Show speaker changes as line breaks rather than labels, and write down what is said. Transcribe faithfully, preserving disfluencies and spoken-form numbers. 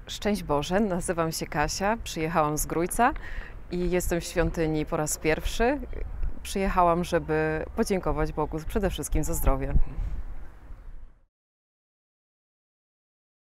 Szczęść Boże, nazywam się Kasia, przyjechałam z Grójca i jestem w świątyni po raz pierwszy. Przyjechałam, żeby podziękować Bogu przede wszystkim za zdrowie.